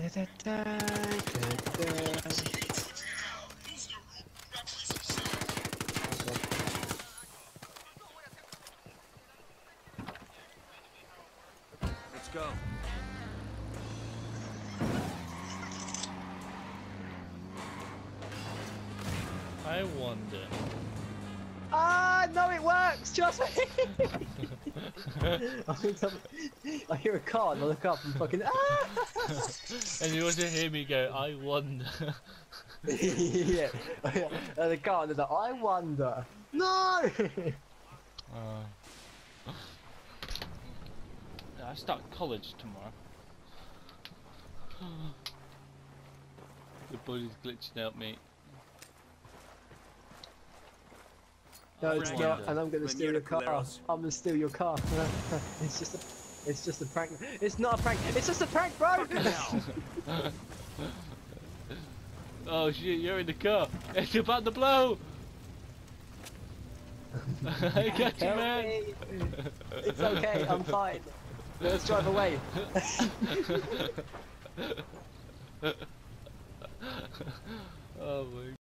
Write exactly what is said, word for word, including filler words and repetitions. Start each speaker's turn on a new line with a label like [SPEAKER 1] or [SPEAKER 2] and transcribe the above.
[SPEAKER 1] da, da, da, da.
[SPEAKER 2] Let's go.
[SPEAKER 3] I wonder.
[SPEAKER 1] Ah, no, it works. Trust me. I, think some- I hear a car and I look up and fucking ah.
[SPEAKER 3] And you also hear me go, I wonder.
[SPEAKER 1] Yeah, and the car and it's like, I wonder. No.
[SPEAKER 3] uh, I start college tomorrow. The body's glitching out, mate.
[SPEAKER 1] No,
[SPEAKER 3] I
[SPEAKER 1] it's
[SPEAKER 3] wonder.
[SPEAKER 1] not, and I'm gonna
[SPEAKER 2] When
[SPEAKER 1] steal
[SPEAKER 2] you're
[SPEAKER 1] your
[SPEAKER 2] the
[SPEAKER 1] car.
[SPEAKER 2] Caleros.
[SPEAKER 1] I'm gonna steal your car. It's just a, it's just a prank. It's not a prank. It's just a prank, bro.
[SPEAKER 3] Oh shit, you're in the car. It's about to blow. I got you,
[SPEAKER 1] Help
[SPEAKER 3] man.
[SPEAKER 1] me. It's okay. I'm fine. Let's drive away.
[SPEAKER 3] Oh my